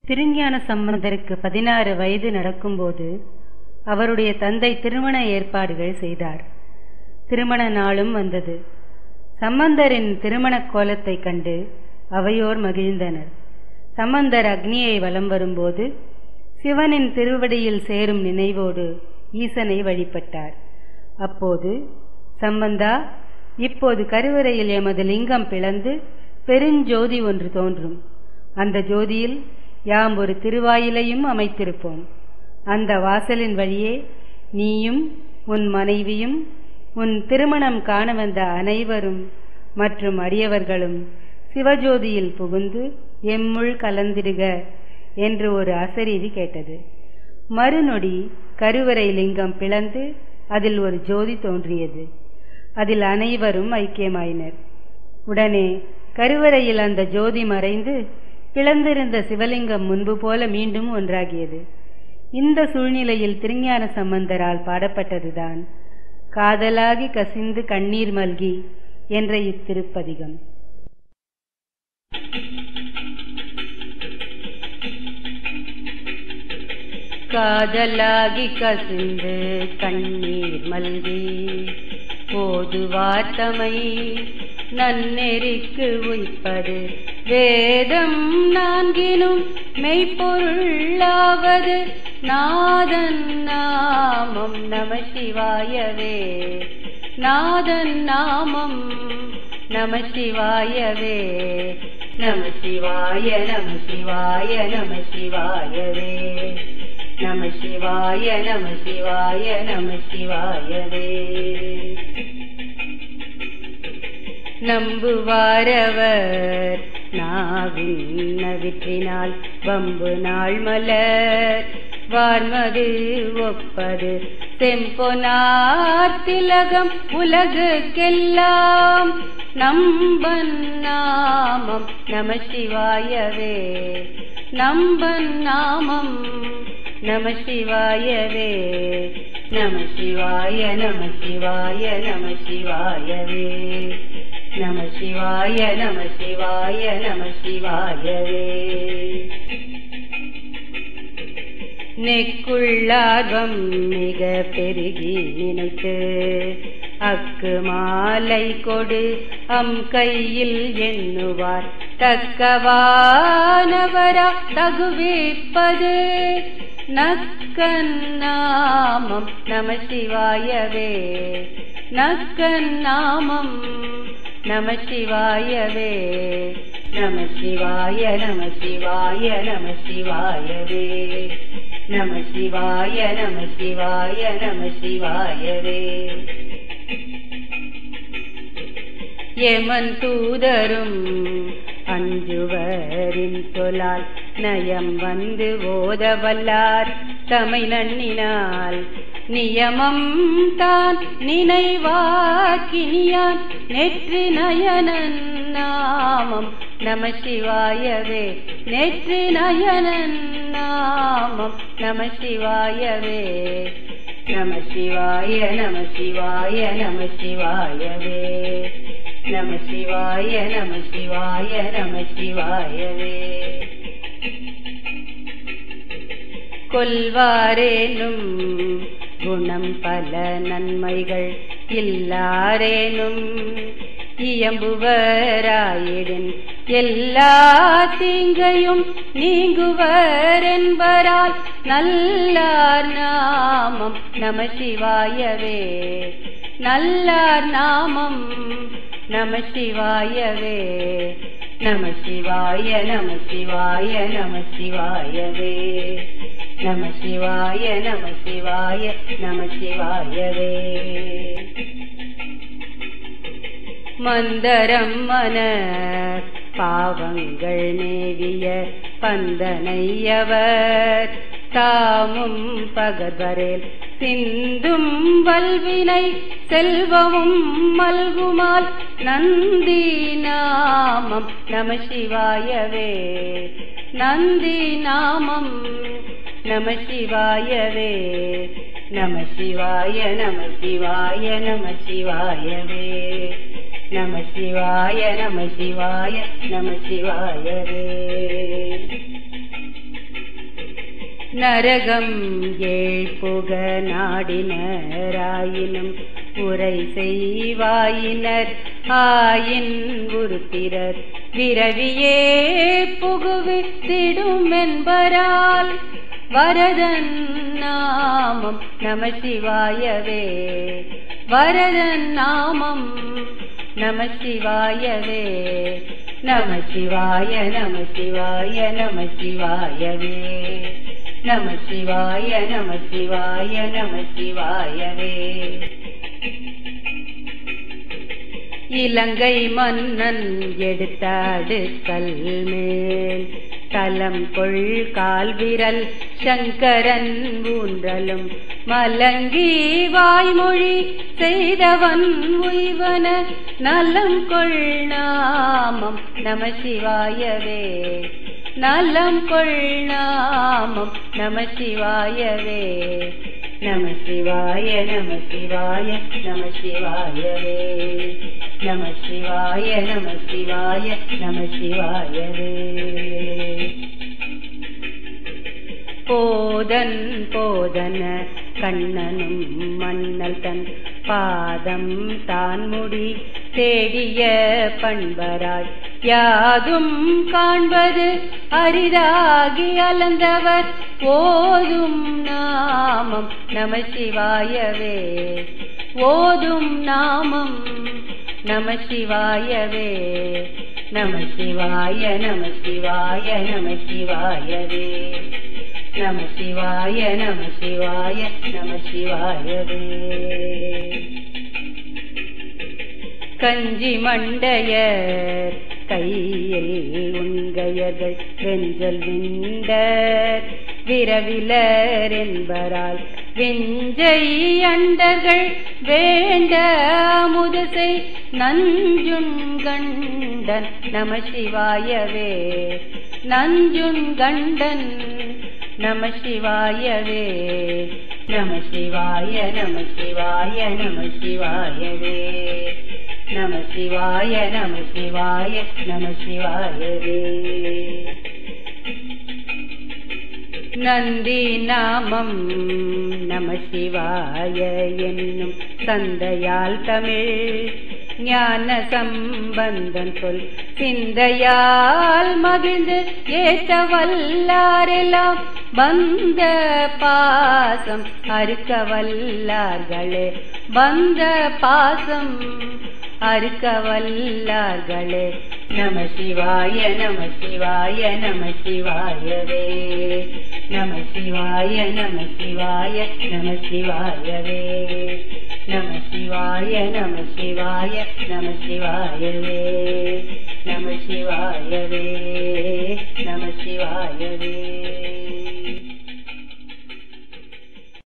திருஞான சம்பந்தருக்கு 16 வயது நடக்கும்போது அவருடைய தந்தை திருமண ஏற்பாடுகள் செய்தார். திருமண நாளும் வந்தது. சம்பந்தரின் திருமண கோலத்தை கண்டு அவையோர் மகிழ்ந்தனர். சம்பந்தர் அக்னியை வலம் வரும்போது சிவனின் திருவடியில் சேரும் நினைவோடு ஈசனை வழிபட்டார். அப்போது, சம்பந்தா, இப்போது கருவறையில் எமது லிங்கம் பிளந்து பெருஞ்சோதி ஒன்று தோன்றும். அந்த ஜோதியில் யாம் ஒரு திருவாயிலையும் அமைத்திருப்போம். அந்த வாசலின் வழியே நீயும் உன் மனைவியும் உன் திருமணம் காண வந்த அனைவரும் மற்றும் அடியவர்களும் சிவஜோதியில் புகுந்து எம்முள் கலந்திடுக என்று ஒரு அசரீதி கேட்டது. மறுநொடி கருவறை லிங்கம் பிளந்து அதில் ஒரு ஜோதி தோன்றியது. அதில் அனைவரும் ஐக்கியமாயினர். உடனே கருவறையில் அந்த ஜோதி மறைந்து பிளந்திருந்த சிவலிங்கம் முன்பு போல மீண்டும் ஒன்றாகியது. இந்த சூழ்நிலையில் திருஞான சம்பந்தரால் பாடப்பட்டதுதான் காதலாகி கசிந்து கண்ணீர் மல்கி என்ற இத்திருப்பதிகம். காதலாகி கசிந்து கண்ணீர் மல்கி போதுவார் தமை நன்னெறிக்கு உய்ப்பது வேதம் நான்கினும் மெய்ப்பொருளாவது நாதன் நாமம் நம சிவாயவே. நாதன் நாமம் நம சிவாயவே. நம சிவாய நம சிவாய நம சிவாயவே. நம சிவாய நம சிவாய நம சிவாயவே. நம்புவாரவர் நாவின் நவிற்றினால் வம்பு நாள் மலர் வார்மது ஒப்பது செம்பொனார் திலகம் உலகுக்கெல்லாம் நம்பன் நாமம் நம சிவாயவே. நம்பன் நாமம் நம சிவாயவே. நம சிவாய நம சிவாய நம சிவாயவே. நம சிவாய நம சிவாய நம சிவாயவே. நெக்குள்ளார்வம் மிக பெருகி நினைத்து அக்கு மாலை கொடு அம் கையில் எண்ணுவார் தக்கவானவரா தகுவிப்பது நக்கன் நாமம் நம சிவாயவே. நக்கன் நாமம் நம சிவாயவே. நம சிவாய நம சிவாய நம சிவாயவே. நம சிவாய நம சிவாய நம சிவாயவே. எமன் தூதரும் அஞ்சுவரின் சொலால் நயம் வந்து ஓதவல்லார் தமை நன்னினால் நியமம் தான் நினைவாக்கினியான் நெற்றி நயனன் நாமம் நம சிவாயவே. நெற்றி நயனன் நாமம் நம சிவாயவே. நம சிவாய நம சிவாய நம சிவாயவே. நம சிவாய நம சிவாய நம சிவாயவே. கொல்வாரேனும் குணம் பல நன்மைகள் இல்லாரேனும் இயம்புவராயிடின் எல்லா தீங்கையும் நீங்குவர் என்பரால் நல்லார் நாமம் நம சிவாயவே. நல்லார் நாமம் நம சிவாயவே. நம சிவாய நம சிவாய நம சிவாயவே. நம சிவாய நம சிவாய நம சிவாயவே. மந்தரம் மன பாவங்கள் மேவிய பந்தனையவர் தாமும் பகர்வரேல் சிந்தும் வல்வினை செல்வமும் மல்குமால் நந்தி நாமம் நம சிவாயவே. நந்தி நாமம் நம சிவாயவே. நம சிவாய நம சிவாய நம சிவாயவே. நம சிவாய நம சிவாய நம சிவாயவே. நரகம் ஏழ்புக நாடினராயினும் உரை செய்வாயினர் ஆயின் உருத்திரர் விரவியே புகுவித்திடும் என்பரால் வரதன் நாமம் நம சிவாயவே வரதன் நாமம் நம சிவாயவே நம சிவாய நம சிவாய நம சிவாயவே நம சிவாய நம சிவாய நம சிவாயவே இலங்கை மன்னன் எடுத்தாடுக்கல் மேல் தலம் கொள் கால்விரல் சங்கரன் ஊன்றலும் மலங்கி வாய்மொழி செய்தவன் உய்வன நலம் கொள் நாமம் நம சிவாயவே நலம் கொள் நாமம் நம சிவாயவே நம சிவாய நம சிவாய நம சிவாயவே நம சிவாய நம சிவாய நம சிவாயவே போதன் போதன கண்ணனும் மன்னல் தன் பாதம் தான் முடி தேடிய பண்பராய் யாதும் காண்பது அரிதாகி அலந்தவர் ஓதும் நாமம் நம சிவாயவே ஓதும் நாமம் நம சிவாயவே நம சிவாய நம சிவாய நம சிவாயவே நம சிவாய நம சிவாய நம சிவாயவே கஞ்சி மண்டையர் கையில் உண்கையர்கள் வெஞ்சல் விண்டர் விரவிலர் என்பரால் விஞ்சை அண்டர்கள் வேண்ட முதுசை நஞ்சுண்கண்டன் நம சிவாயவே நஞ்சுண்கண்டன் நம சிவாயவே நம சிவாய நம சிவாய நம சிவாயவே நம சிவாய நம சிவாய நம சிவாயவே நந்தி நாமம் நம சிவாய என்னும் சந்தையால் தமிழ் ஞான சம்பந்தன் சொல் சிந்தையால் மகிழ்ந்து ஏற்ற வல்லாரெல்லாம் பந்த பாசம் அறுக்க வல்லார்களே பந்த பாசம் அறுக்க வல்லார்களே நம சிவாய நம சிவாய நம சிவாயவே நம சிவாய நம சிவாய நம சிவாயவே நம சிவாய நம சிவாய நம சிவாயவே நம சிவாயவே நம சிவாயவே